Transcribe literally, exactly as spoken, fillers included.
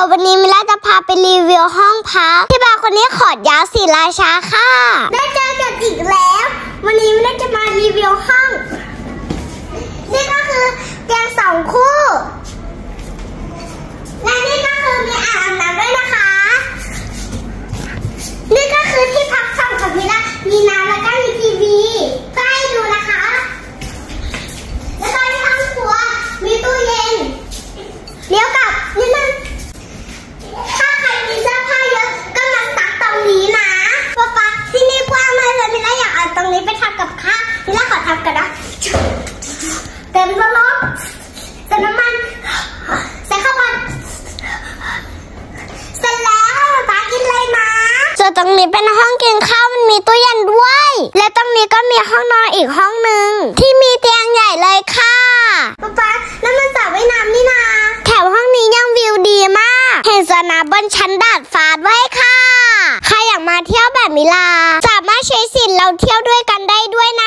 ยววันนี้มิล่าจะพาไปรีวิวห้องพักที่บ้านคนนี้ขอดยาวศรีราชาค่ะได้เจอกันอีกแล้ววันนี้มิล่าจะมารีวิวห้องนี่ก็คือเตียงสองคู่และนี่ก็คือมีอ่างอาบน้ำด้วยนะคะนี่ก็คือที่พักสองของมิล่ามีน้ำแล้วก็มีทีวีก็ให้ดูนะคะแล้วก็ที่ห้องครัวมีตู้เย็นเดี๋ยวกับนี่มันถ้าใครมีเสื้อผ้าเยอะก็มาซักตรงนี้นะป๊าป๊าที่นี่กว้างมากเลยมิล่าอยากเอาตรงนี้ไปทำกับข้าวมิล่าขอทำกันนะเต็มร้อนใส่น้ำมันใส่ข้าวผัดเสร็จแล้วให้ป๊ากินเลยนะส่วนตรงนี้เป็นห้องกินข้าวมันมีตู้เย็นด้วยและตรงนี้ก็มีห้องนอนอีกห้องหนึ่งที่มีเตียงใหญ่เลยค่ะป๊าป๊าแล้วมันสระว่ายน้ำนี่นาแถวห้องนี้ยังวิวดีมากเห็นสระน้ำบนชั้นดาดฟ้าด้วยค่ะใครอยากมาเที่ยวแบบมิลาสามารถใช้สิทธิ์เราเที่ยวด้วยกันได้ด้วย